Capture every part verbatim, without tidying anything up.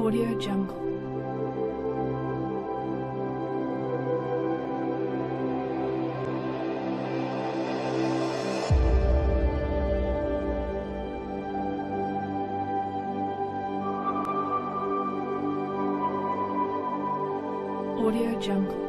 Audio Jungle. Audio Jungle.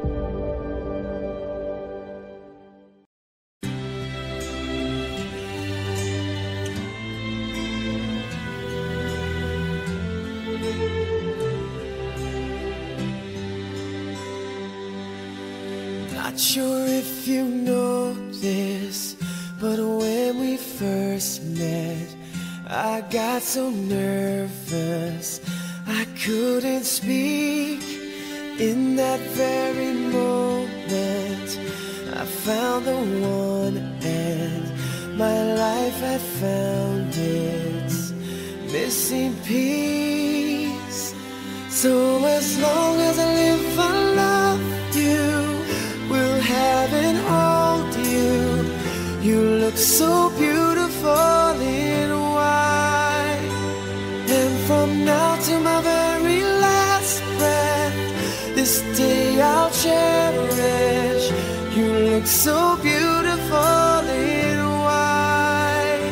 Not sure if you know this, but when we first met, I got so nervous I couldn't speak. In that very moment, I found the one, and my life had found its missing piece. So as long as I live, I love you, will have and hold you. You look so beautiful in white, and from now to my very last breath, this day I'll cherish. You look so beautiful in white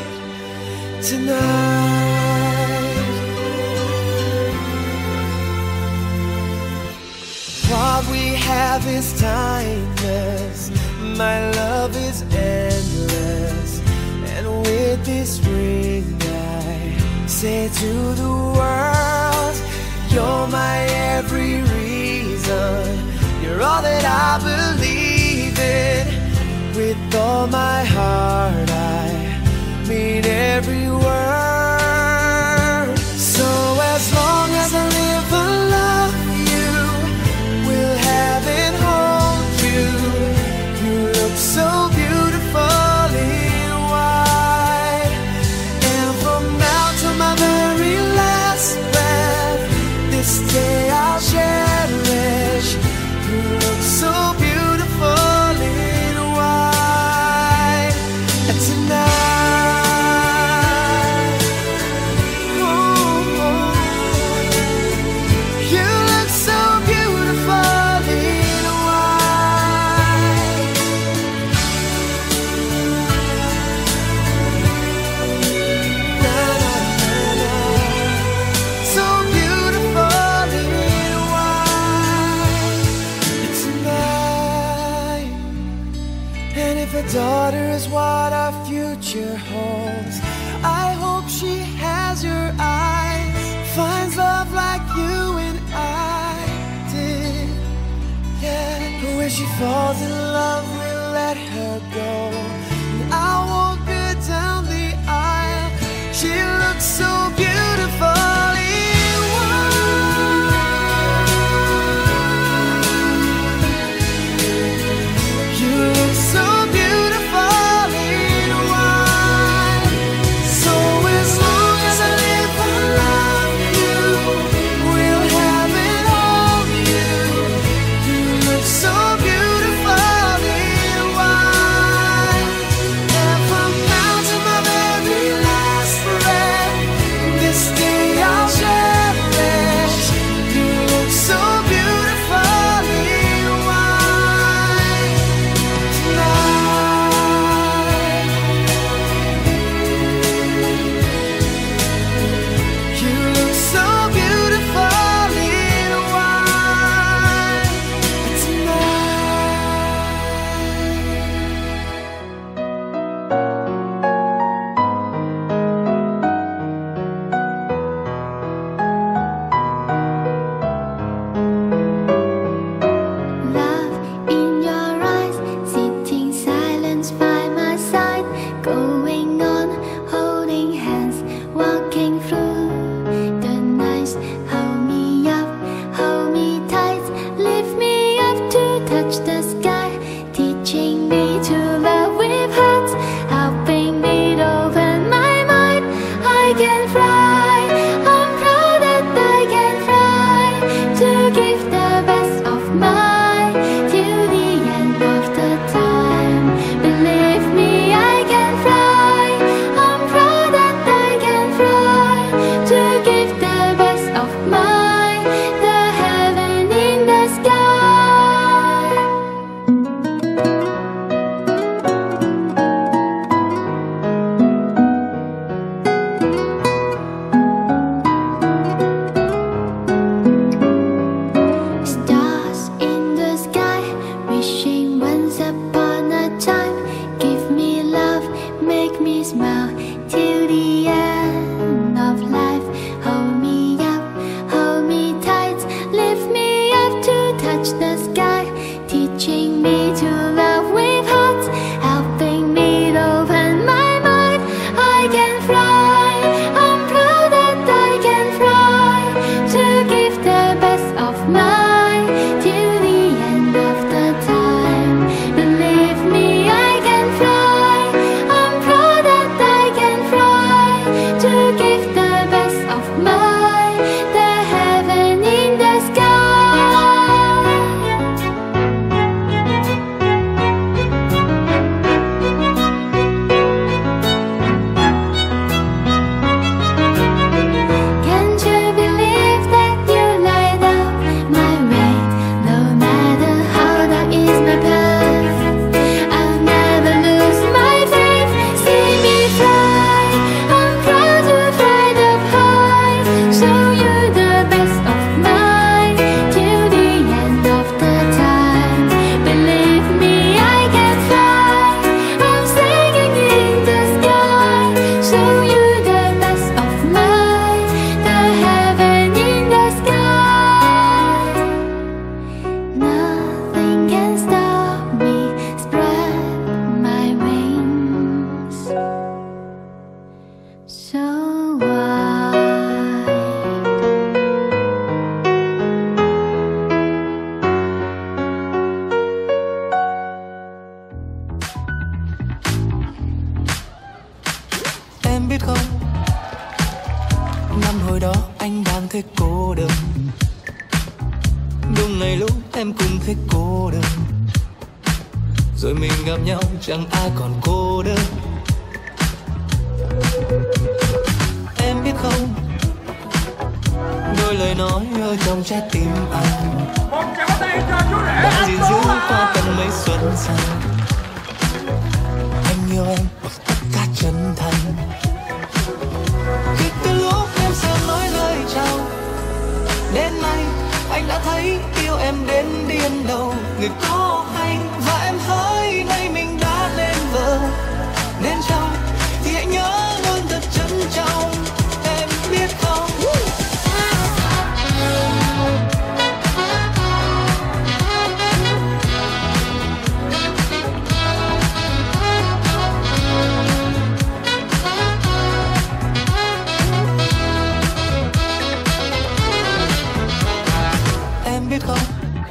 tonight. What we have is timeless, my love is endless, and with this ring I say to the world, you're my every reason, you're all that I believe in. With all my heart I mean every word. So as long as I live, I love you, will have and hold you. You look so beautiful in white, and from now to my very last breath, this day I'll cherish. You look so beautiful in white tonight. Oh, oh. You look so beautiful in white. Na, na, na, na. So beautiful in white tonight. And if a daughter is what our future holds, I hope she has your eyes, finds love like you and I did. Yeah, but when she falls in love, we'll let her go, and I'll walk her down the aisle. She looks so beautiful in white. You look so beautiful in white. So as long as I live, I love you, will have and hold you. You look so beautiful in white, and from now to my very last breath, Năm hồi đó anh đang thấy cô đơn, đúng ngày lúc em cũng thấy cô đơn. Rồi mình gặp nhau chẳng ai còn cô đơn. Em biết không, đôi lời nói ở trong trái tim anh đã gìn giữ qua tận mấy xuân sang. Anh yêu em bằng tất cả chân thành. Khi từ lúc em sẽ nói lời chào, đến nay anh đã thấy yêu em đến điên đầu. Người có hay và em hỡi, nay mình đã lên vợ nên chồng, thì hãy nhớ luôn thật trân trọng. Em biết không, em biết không,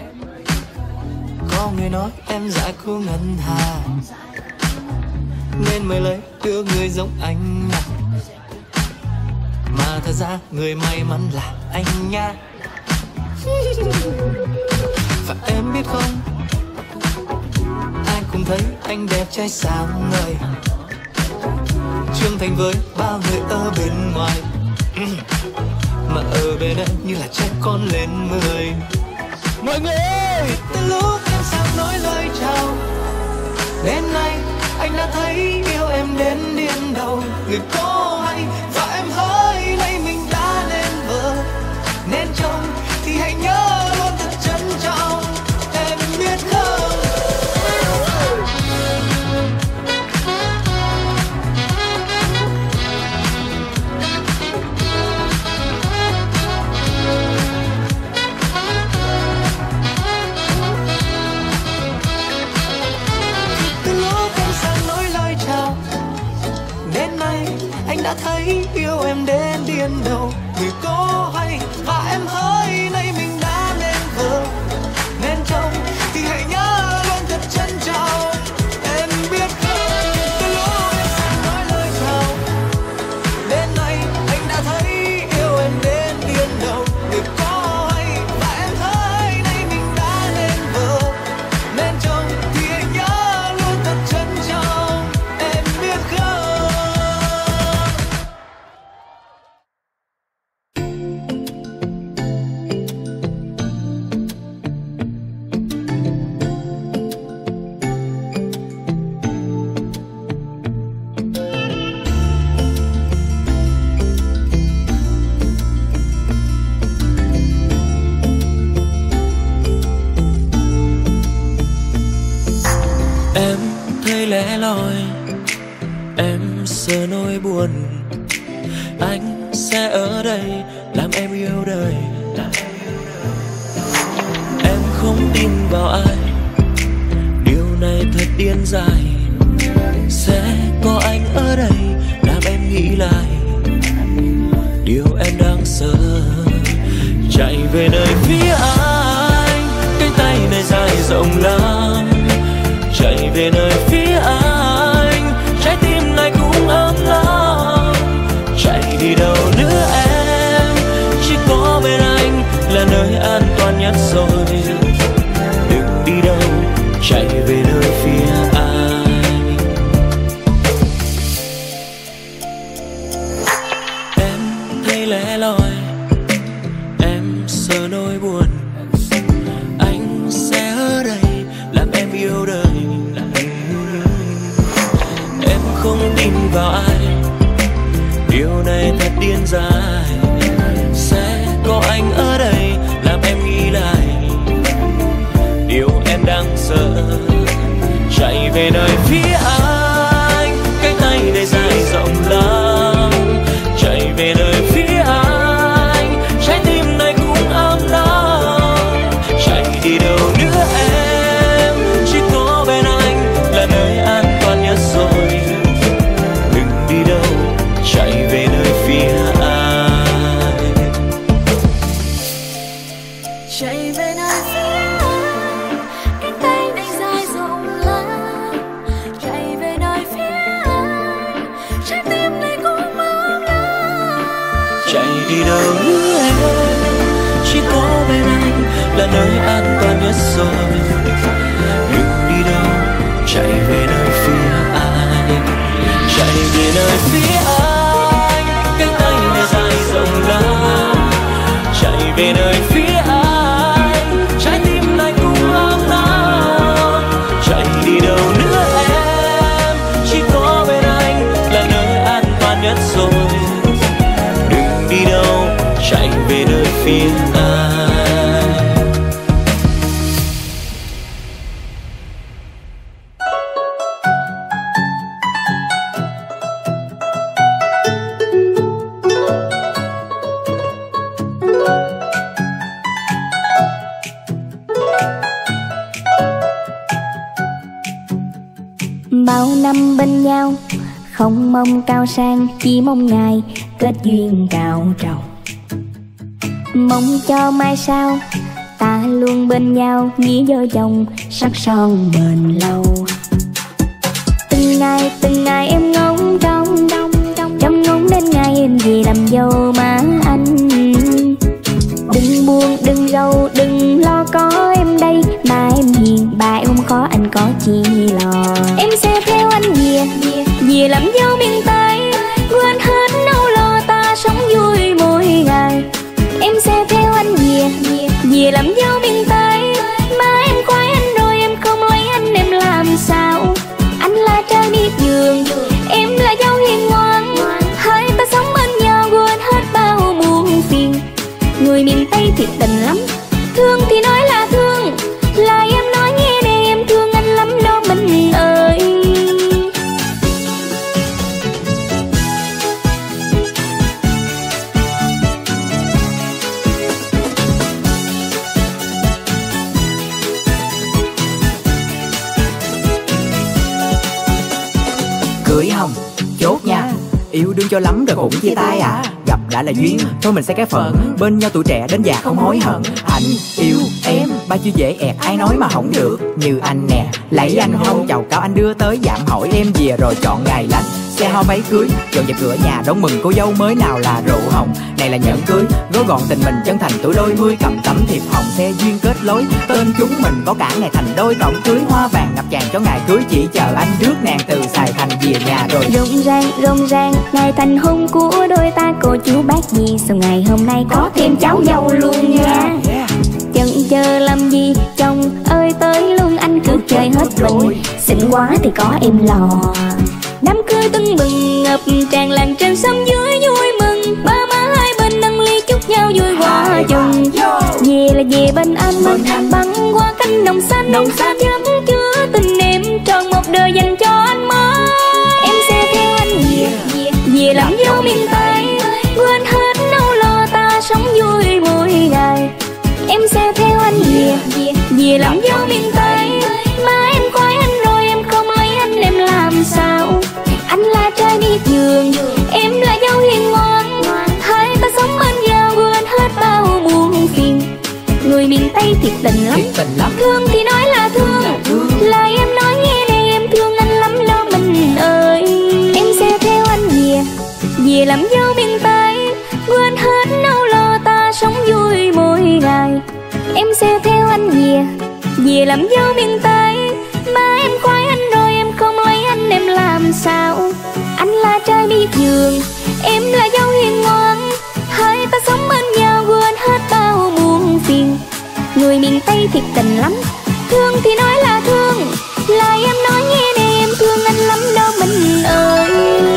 có người nói em dại khô ngân hà nên mới lấy đứa người giống anh à. Mà thật ra người may mắn là anh nha. Và em biết không, ai cũng thấy anh đẹp trai sáng ngời, trưởng thành với bao người ở bên ngoài, mà ở bên em như là trẻ con lên mười. Mọi người ơi, từ lúc em sang nói lời chào, đến nay anh đã thấy yêu em đến điên đầu. Người có hay và em hỡi, nay mình đã lên vợ nên chồng, thì hãy nhớ luôn thật trân trọng. Em biết không, anh đã thấy yêu em đến điên đầu. Người có hay và em hỡi, nay mình đã nên vợ nên chồng, thì hãy nhớ luôn thật trân trọng. Em biết không, từ lúc em sang nói lời chào, đến nay anh đã thấy yêu em đến điên đầu. Người có hay và em hỡi, nay mình đã nên vợ nên chồng, thì hãy nhớ luôn thật trân trọng. Em biết không, em thấy lẻ loi, em sợ nỗi buồn, anh sẽ ở đây làm em yêu đời. Em không tin vào ai, điều này thật điên dại. Sẽ có anh ở đây làm em nghĩ lại điều em đang sợ. Chạy về nơi phía anh, cánh tay này dài rộng lắm. Chạy về nơi phía anh, trái tim này cũng ấm lắm. Chạy đi đâu nữa em, chỉ có bên anh là nơi an toàn nhất rồi. Đừng đi đâu, chạy về nơi phía anh. Em thấy lẻ loi, em sợ nỗi buồn, anh sẽ ở đây làm em yêu đời. Em không tin vào ai, điều này thật điên dại. Sẽ có anh ở đây làm em nghĩ lại điều em đang sợ. Chạy về nơi phía anh, cánh tay này dài rộng lắm. Chạy về nơi phía anh, trái tim này cũng ấm lắm. Chạy đi đâu nữa em, chỉ có bên anh là nơi an toàn nhất rồi. Đừng đi đâu, chạy về nơi phía anh. Chạy về nơi phía anh, cánh tay này dài rộng lắm. Chạy về chạy đi đâu nữa em, chỉ có bên anh là nơi an toàn nhất rồi. Đừng đi đâu, chạy về nơi phía anh, chạy về nơi phía anh, cánh tay này dài rộng lớn, chạy về nơi phía anh, trái tim này cũng ấm nóng. Chạy đi đâu nữa em, chỉ có bên anh là nơi an toàn nhất rồi. Đừng đi đâu, chạy về nơi phía anh. Bao năm bên nhau, không mong cao sang, chỉ mong ngày kết duyên cao trầu. Mong cho mai sau ta luôn bên nhau, nghĩa vợ chồng sắc son bền lâu. Từng ngày từng ngày em ngóng trông, trông ngóng đến ngày em về làm dâu má anh. Đừng buồn đừng rầu đừng lo có em đây, mà em hiền bà em không khó anh có chi lo. Em sẽ theo anh về về làm dâu miền Tây, quên hết nỗi lo ta sống vui mỗi ngày. Em sẽ theo anh về về làm dâu miền Tây, mà em khoái anh rồi em không lấy anh em làm sao. Anh là trai miệt vườn, em là dâu hiền ngoan, hai ta sống bên nhau quên hết bao muộn phiền. Người miền Tây thiệt tình lắm, thương thì nói là thương, lại em nói nghe nè em thương anh lắm đó mình ơi. Cưới hồng, chốt nha, yêu đương cho lắm rồi cũng chia tay à. Gặp đã là duyên, thôi mình sẽ cái phận, bên nhau tuổi trẻ đến già không hối hận. Anh yêu em, ba chữ dễ ẹt ai nói mà không được. Như anh nè, lấy anh hôn chầu cao anh đưa tới giảm hỏi em về rồi chọn ngày lành. Xe hoa váy cưới, dọn dẹp cửa nhà đón mừng cô dâu mới nào là rượu hồng. Này là nhẫn cưới, gói gọn tình mình chân thành tuổi đôi mươi, cầm tấm thiệp hồng xe duyên kết lối. Tên chúng mình có cả ngày thành đôi tổng cưới, hoa vàng ngập tràn cho ngày cưới, chỉ chờ anh rước nàng từ Sài Thành về nhà rồi. Rộn ràng rộn ràng ngày thành hôn của đôi ta, cô chú bác gì sao ngày hôm nay có thêm cháu dâu luôn nha. Chần chờ làm gì chồng ơi tới luôn, anh cứ chơi hết mình, xinh quá thì có em lò. Đám cưới tưng bừng ngập tràn làng trên sông dưới vui mừng, ba má hai bên nâng ly chúc nhau vui hòa chung. Về là về bên anh mình băng qua cánh đồng xanh, đồng xanh chất chứa tình em tròn một đời dành cho anh mới. Em sẽ theo anh về về làm dâu miền Tây, quên hết nỗi lo ta sống vui mỗi ngày. Em sẽ theo anh về về làm dâu miền Tây, mà em khoái anh rồi em không lấy anh em làm sao. Anh là trai miệt vườn, em là dâu hiền ngoan, hai ta sống bên nhau quên hết bao muộn phiền. Người miền Tây thiệt tình lắm, thương thì nói là thương, lại em nói nghe nè em thương anh lắm đó mình ơi. Em sẽ theo anh về về làm dâu miền Tây, quên hết nỗi lo ta sống vui mỗi ngày. Em sẽ theo anh về về làm dâu miền Tây, mà em khoái anh rồi em không lấy anh em làm sao. Anh là trai miệt vườn, em là dâu hiền ngoan, hai ta sống bên nhau quên hết bao muộn phiền. Người miền Tây thiệt tình lắm, thương thì nói là thương, lại em nói nghe nè em thương anh lắm đó mình ơi.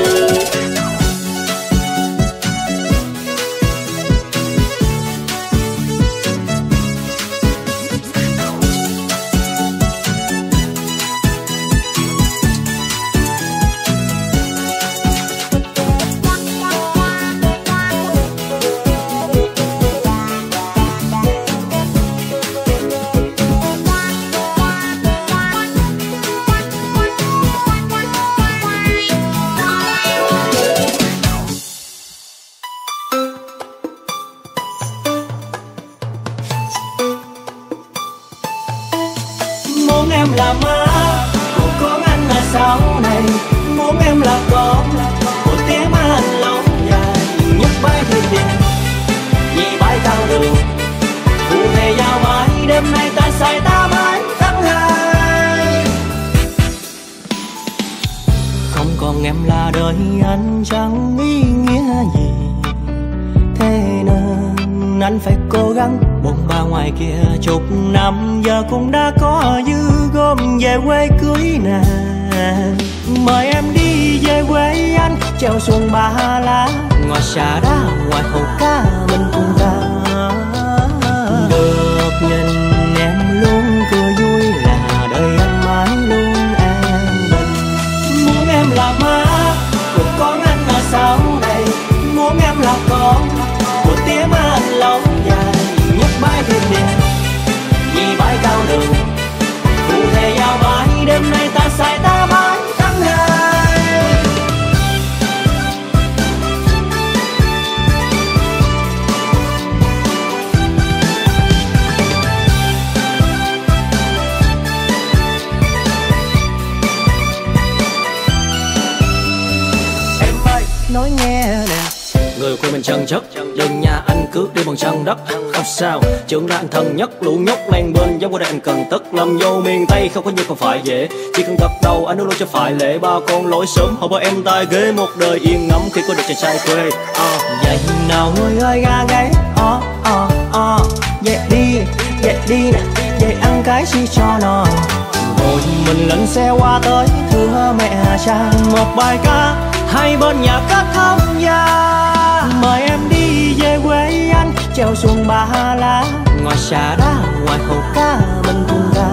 Muốn em là má của con anh là sau này, muốn em là con của tiếng má anh lâu dài, nhắc bay thời điểm đêm nay ta say ta mãi tháng hai. Không còn em là đời anh chẳng ý nghĩa gì, thế nên anh phải cố gắng. Bồn ba ngoài kia chục năm giờ cũng đã có dư gom về quê cưới nè. Mời em đi về quê anh, treo xuồng ba lá, ngoài xà đá ngoài hồ cá mình cùng ta. Được nhìn em luôn cười vui là đời anh mãi luôn an bình. Muốn em là má của con anh ở sau này, muốn em là con của tía má anh lâu dài. Nhấc bãi thuyền đẹp vì bãi cao đường, cụ thể giao bãi đêm nay ta say ta mãi tháng hai. Em ơi nói nghe nè, người của mình chân chất, đừng nhà anh cướp đi bằng chân đất. Không sao, trưởng là anh thân nhất, lũ nhóc lan bên giống qua đây anh cần tất. Làm vô miền Tây không có như không phải dễ, chỉ cần gật đầu anh luôn cho phải lễ. Ba con lỗi sớm họ bỏ em tai ghế, một đời yên ngắm khi có được chàng trai quê. À, vậy nào người ơi ga gáy, ờ ờ ờ, vậy đi, vậy đi nè, vậy ăn cái chi cho nó. Rồi mình lên xe qua tới thưa mẹ cha, một bài ca hai bên nhà cất thông gia. Mời em đi về quê anh, treo xuồng ba lá, ngoài xà đá ngoài hồ cá mình cùng ta.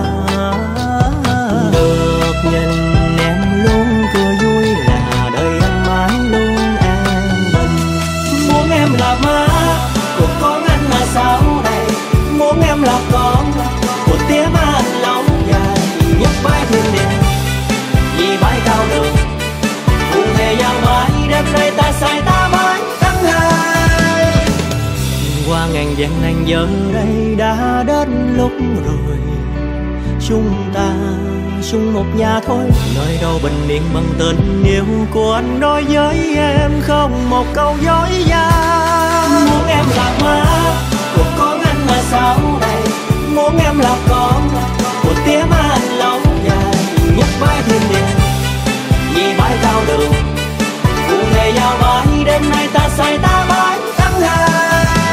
Được nhìn em luôn cười vui là đời anh mãi luôn an bình. Muốn em là má của con anh ở sau này, muốn em là con của tía má anh lâu dài. Nhấc bãi thuyền đẹp vì bãi cao đường, cụ thể giao bãi đêm nay ta say ta mãi tháng hai. Qua ngàn vạn nàng giờ đây đã đến lúc rồi, chúng ta chung một nhà thôi. Nơi đâu bình yên bằng tình yêu của anh đối với em, không một câu dối gian. Muốn em là má của con anh ở sau này, muốn em là con của tía má anh lâu dài. Nhấc bãi thuyền đẹp vì bãi cao đường, cụ thể giao bãi đêm nay ta say ta mãi tháng hai.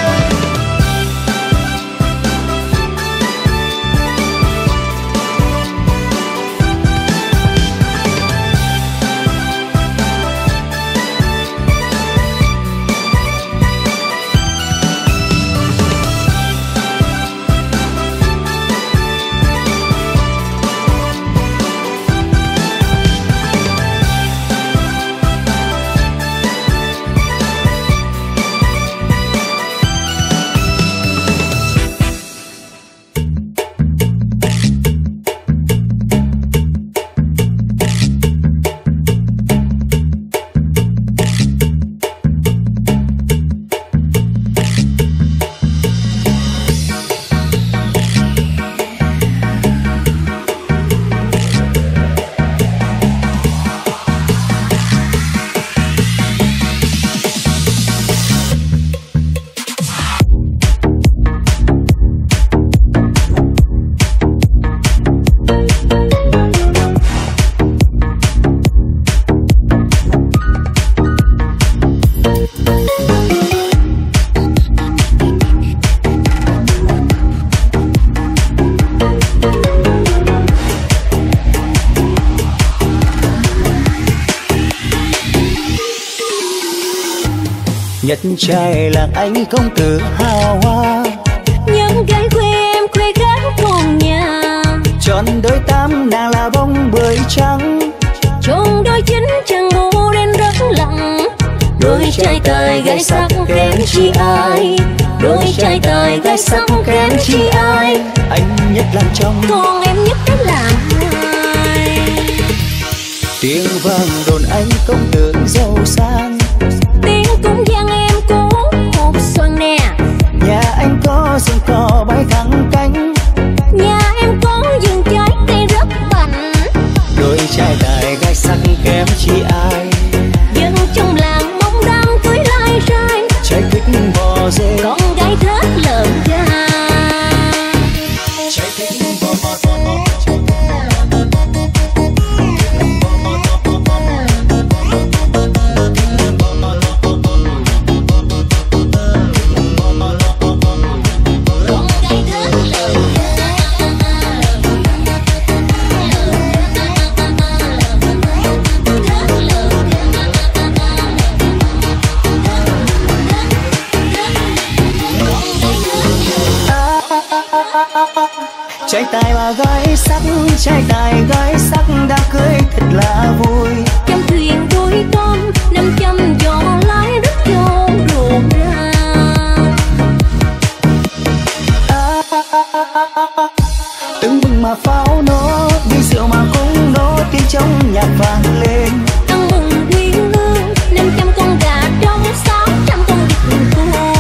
Nhất trai làng anh công tử hào hoa, những gái quê em quê gái cùng nhà. trọn đôi tam nàng là bông bưởi trắng, Trong đôi chính chẳng ngủ đến rất lặng. Đôi trai tài gái sắc kém chi ai, đôi trai tài gái sắc kém chi ai. Anh nhất làm trong, Còn em nhất cách làm hai. tiếng vang đồn anh công tử giàu sang, Tiếng cũng gian em cố hộp xoan nè. nhà anh có rừng cò bay thẳng cánh, Nhà em có vườn trái cây rất bảnh. đôi trai tài gái sắc kém chi ai. Dân trong làng mong đám cưới lai rai, Trai thích bò dê, con gái thích lợn gà. Trai tài và gái sắc, trai tài gái sắc đã cưới thật là vui. Trăm thuyền đôi con, năm trăm gió lái rất vô rộn ràng. À, à, à, à, à, à. Tưng bừng mà pháo nổ, đi rượu mà không nổ, tiếng trong nhạc vang lên. Ăn mừng uyên ương, năm trăm con gà trong sáu trăm con vịt cô.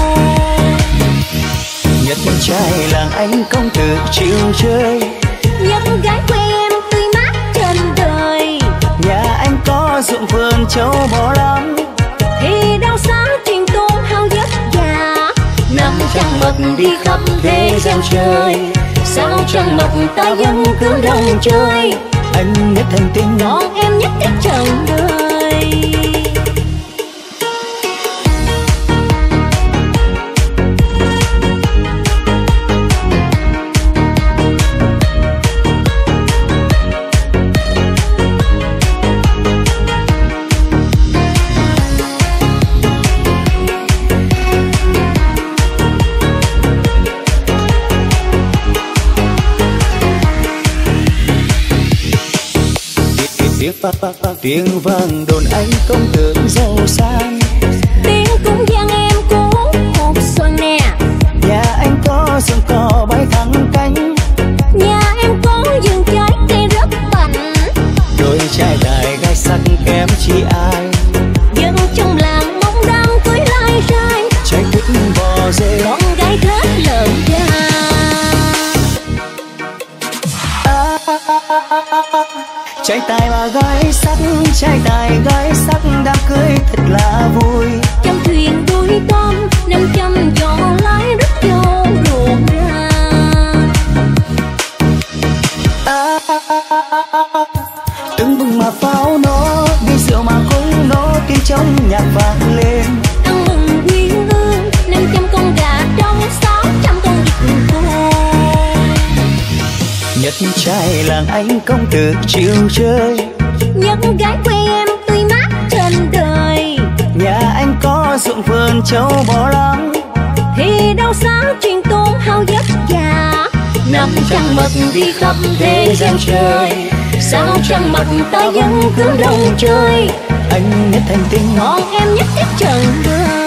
Nhất trai làng anh công tử chịu chơi, nhất gái quê em tươi mát trên đời. nhà anh có ruộng vườn châu bò lắm, thì đâu sáng truyền tôn hao giấc già. năm trăng mật đi khắp thế gian chơi, sao trăng mật ta vẫn cứ đông chơi. anh nhất thành tinh, còn em nhất thích trần đời. tiếng vang đồn anh công tử giàu sang, tiếng cũng vang em cố một xuân nè. nhà anh có ruộng cỏ bay thẳng cánh, nhà em có vườn trái cây rất bảnh. đôi trai tài gái sắc kém chi ai, dân trong làng mong đang cưới lai rai. trai thích bò dê, con gái thích lợn da. à, à, à, à, à, à. Trai tài và gái sắc, trai tài gái sắc đã cưới thật là vui. Trăm thuyền đôi con, năm trăm gió lái rất vô rộn ràng. À, à, à, à, à, à. Tưng bừng mà pháo nổ, đi rượu mà không nổ, tiếng trong nhạc vang lên. Ăn mừng uyên ương, năm trăm con gà trong sáu trăm con vịt cô. Nhất trai làng anh công tử chịu chơi, nhất gái quê em tươi mát trên đời. nhà anh có ruộng vườn châu bò lắm, thì đâu sáng truyền tôn hao giấc già. năm trăng mật đi khắp thế gian chơi, sao trăng mật ta vẫn cứ đông chơi. anh nhất thành tinh, còn em nhất thích trần đời.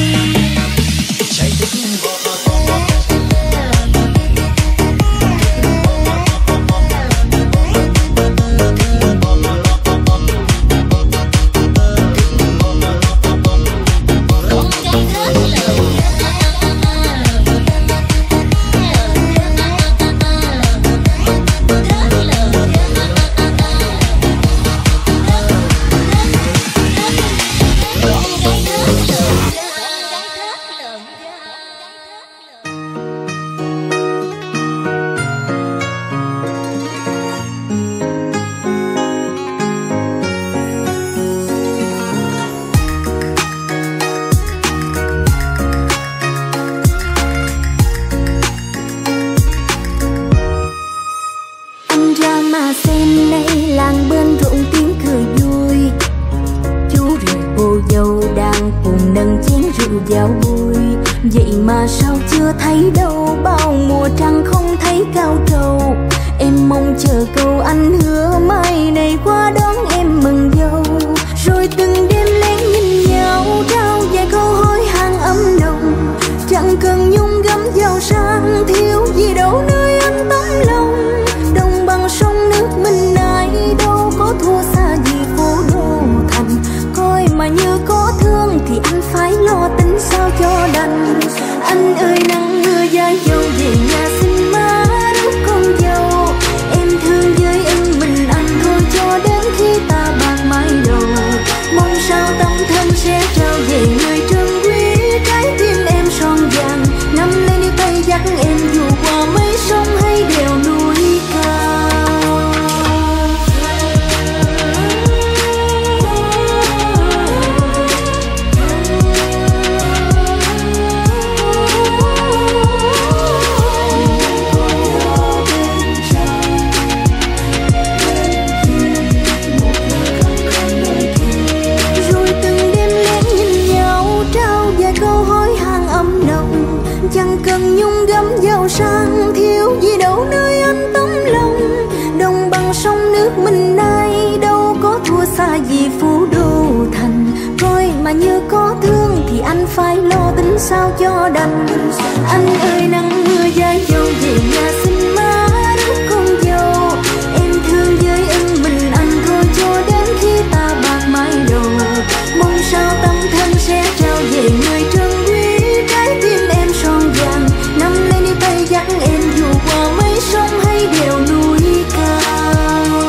Giao vui vậy mà sao chưa thấy đâu, bao mùa trăng không thấy cao trầu. Em mong chờ câu anh hứa mai này qua đón em mừng dâu. Rồi từng đêm lén nhìn nhau trao vài câu hối hàng ấm nồng, chẳng cần nhung gấm giàu sang thiếu gì đâu nơi anh tấm lòng. Đồng bằng sông nước mình này đâu có thua xa gì phố đô thành, coi mà như có thương thì anh phải lo tính sao cho đành. Anh ơi nắng mưa giá dâu về nhà xin má rước con dâu. Em thương với em mình anh thôi cho đến khi ta bạc mái đầu. Mong sao tâm thân sẽ trao về người trân quý, trái tim em son vàng nắm lấy đi tay dắt em dù qua mấy sông hay đèo núi cao. Chẳng cần nhung gấm giàu sang thiếu gì đâu nơi anh tấm lòng. Đồng bằng sông nước mình nay đâu có thua xa gì Phú Đô thành. Coi mà như có thương thì anh phải lo tính sao cho đành. Anh ơi nắng mưa dài dâu về nhà xin má đứa con dâu. Em thương với ân mình anh thôi cho đến khi ta bạc mái đầu. Mong sao tâm thân sẽ trao về người trân quý trái tim em son vàng. Năm nay đi tay dắt em dù qua mấy sông hay đèo núi cao.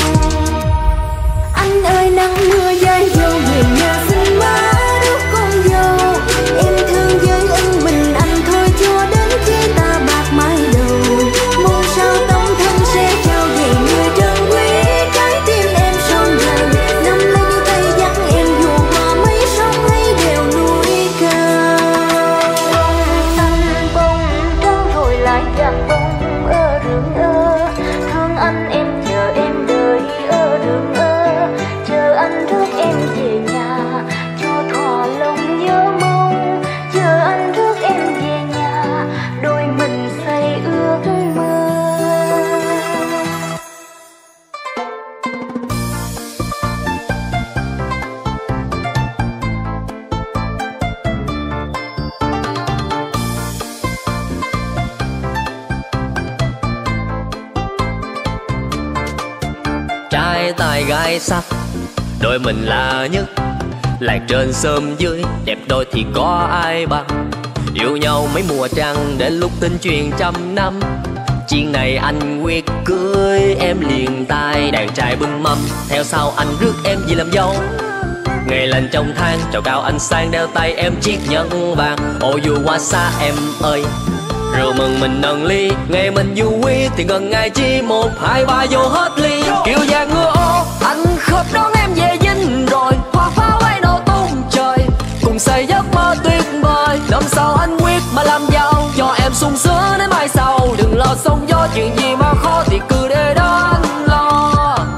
Anh ơi nắng mưa dài dâu về nhà xin má đứa con dâu. Em thương với ân mình anh thôi cho đến khi ta bạc mái đầu. Mong sao tâm thân sẽ trao về người trân quý trái tim em son vàng. Năm nay đi tay dắt em dù qua mấy sông hay đèo núi cao. Xanh bông trắng rồi lại chặt bông ở đường ơ. Thương anh em chờ em đợi ở đường ơ. Chờ anh rước em về nhà cho thỏa lòng nhớ mong. Chờ anh rước em về nhà đôi mình say ước mơ. Trai tài gái sắc, đôi mình là nhất. Làng trên xóm dưới, đẹp đôi thì có ai bằng. Yêu nhau mấy mùa trăng, đến lúc tin truyền trăm năm. Chuyện này anh quyết cưới em liền tay. Đàn trai bưng mâm, theo sau anh rước em về làm dâu. Ngày lành trong tháng, trầu cao anh sang đeo tay em chiếc nhẫn vàng. Ô dù qua xa em ơi, rượu mừng mình nâng ly. Ngày mình vui thì gần ngày chi, một hai ba vô hết ly. Kiều vàng ngựa ô, anh khớp đón em về dinh rồi. Hoa pháo ấy nổ tung trời, cùng xây giấc mơ tuyệt vời. Năm sau anh quyết mà làm giàu, cho em sung sướng đến mai sau. Đừng lo sóng gió, chuyện gì mà khó thì cứ để đó anh lo.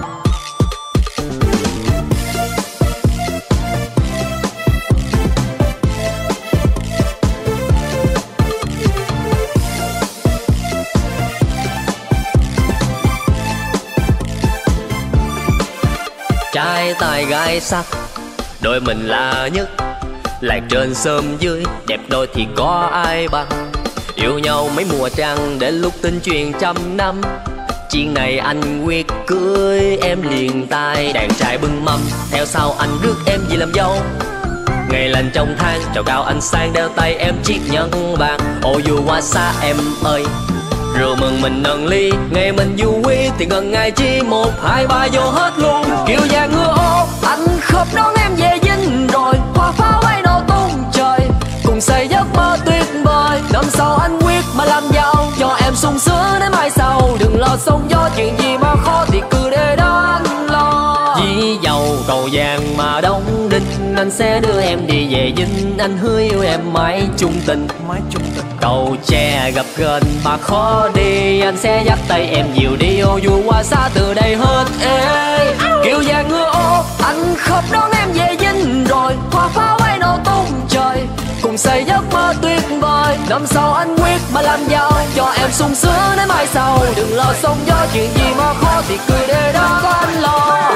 Trai tài gái sắc, đôi mình là nhất. Làng trên xóm dưới, đẹp đôi thì có ai bằng. Yêu nhau mấy mùa trăng, đến lúc tin truyền trăm năm. Chuyện này anh quyết cưới em liền tay. Đàn trai bưng mâm, theo sau anh rước em về làm dâu. Ngày lành trong tháng, trầu cao anh sang đeo tay em chiếc nhẫn vàng. Ô dù qua xa em ơi, rượu mừng mình nâng ly. Ngày mình vui thì gần ngày chi, một hai ba vô hết luôn. Kiều vàng ngựa ô, anh khớp đón em về dinh rồi. Hoa pháo ấy nổ tung trời, cùng xây giấc mơ tuyệt vời. Năm sau anh quyết mà làm giàu, cho em sung sướng đến mai sau. Đừng lo sóng gió, chuyện gì mà khó thì cứ để đó anh lo. Dì dầu cầu vàng mà đóng đinh, anh sẽ đưa em đi về dinh. Anh hứa yêu em mãi chung tình, mãi chung tình. Cầu tre gặp gần mà khó đi, anh sẽ dắt tay em nhiều đi. Ô dù qua xa từ đây hết ê. Kiều vàng ngựa ô, anh khớp đón em về dinh rồi. Hoa pháo ấy nổ tung trời, cùng xây giấc mơ tuyệt vời. Năm sau anh quyết mà làm giàu, cho em sung sướng đến mai sau. Đừng lo sóng gió, chuyện gì mà khó thì cứ để đó có anh lo.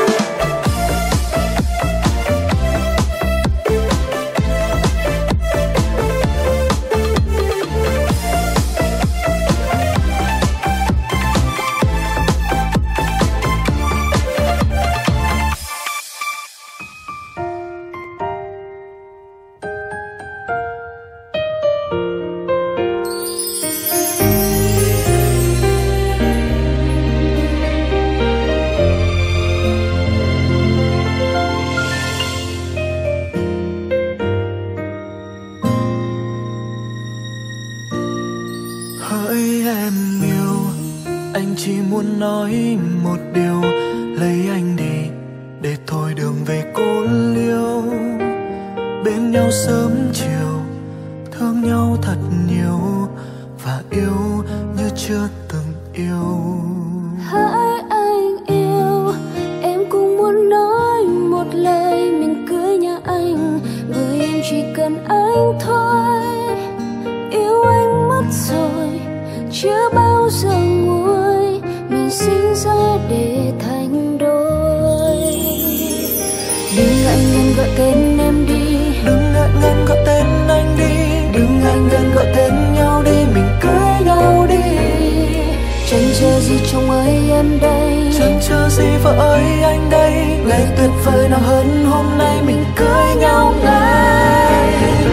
muốn nói một điều, lấy anh đi để thôi đường về cô liêu. Bên nhau sớm chiều, thương nhau thật nhiều và yêu như chưa từng yêu. Hỡi anh yêu, em cũng muốn nói một lời mình cưới nhà anh, bởi em chỉ cần anh thôi. Yêu anh mất rồi, chưa bao bao giờ nguôi, mình sinh ra để thành đôi. Đừng ngại ngần gọi tên em đi, đừng ngại ngần gọi tên anh đi, đừng ngại ngần gọi tên nhau đi, mình cưới nhau đi. Chẳng chờ gì chồng ơi em đây, chẳng chờ gì vợ ơi anh đây, ngày tuyệt vời nào hơn hôm nay mình cưới nhau ngay.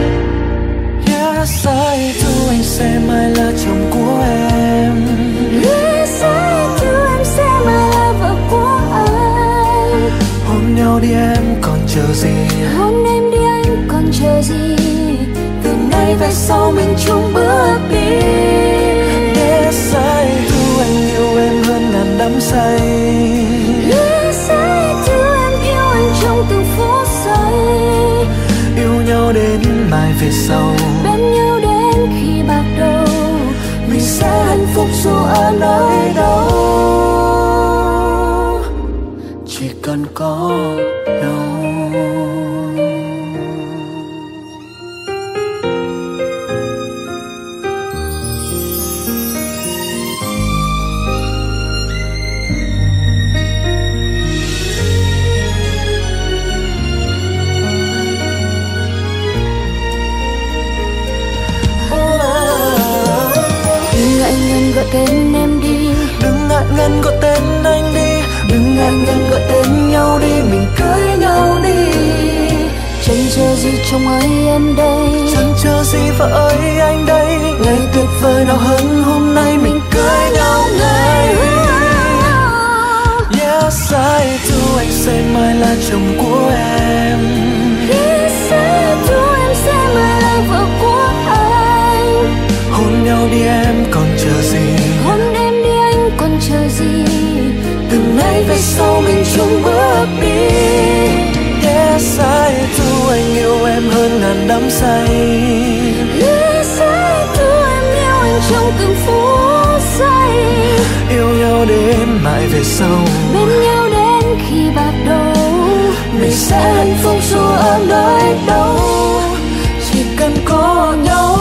Yes, I do, anh sẽ mãi là chồng của em. Yes, I do, em sẽ mãi là vợ của anh. Hôn nhau đi em còn chờ gì, hôn em đi anh còn chờ gì, từ nay về sau mình chung bước đi. Yes, I do, anh yêu em hơn ngàn đắm say. Yes, I do, em yêu anh trong từng phút giây. Yêu nhau đến mai về sau, bên nhau đến khi bạc đầu, mình sẽ hạnh phúc dù ở nơi đâu, chỉ cần có nhau. Gọi tên em đi, đừng ngại ngần gọi tên anh đi, đừng ngại ngần gọi tên nhau đi, mình cưới nhau đi. Chẳng chờ gì chồng ơi em đây, chẳng chờ gì vợ ơi anh đây, ngày tuyệt vời nào hơn hôm nay mình cưới nhau ngay. Yes, I do, anh sẽ mãi là chồng của em. Yes, I do, em sẽ mãi là vợ của anh. Hôn nhau đi em còn chờ gì, hôn em đi anh còn chờ gì, từ nay về sau mình chung bước đi. Yes, I do, anh yêu em hơn ngàn đắm say. Yes, I do, em yêu anh trong từng phút giây. Yêu nhau đến mãi về sau, bên nhau đến khi bạc đầu, mình sẽ hạnh phúc dù ở nơi đâu, chỉ cần có nhau.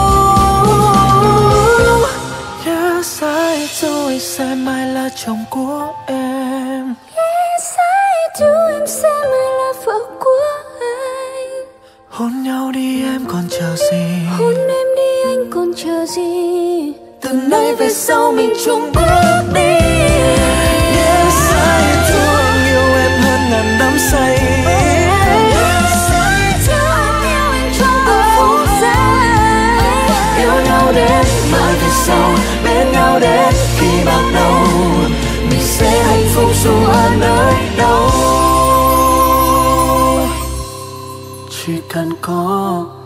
Yes, I do, anh sẽ mãi là chồng của em. Yes, I do, em sẽ mãi là vợ của anh. Hôn nhau đi em còn chờ gì, hôn em đi anh còn chờ gì, từ nay về sau mình chung bước đi. Yes, I do, anh yêu em hơn ngàn đắm say. Yes, I do, em yêu anh trong từng phút giây. Yêu nhau đến mãi về sau, bên nhau đến khi bạc đầu, mình sẽ hạnh phúc dù ở nơi đâu, chỉ cần có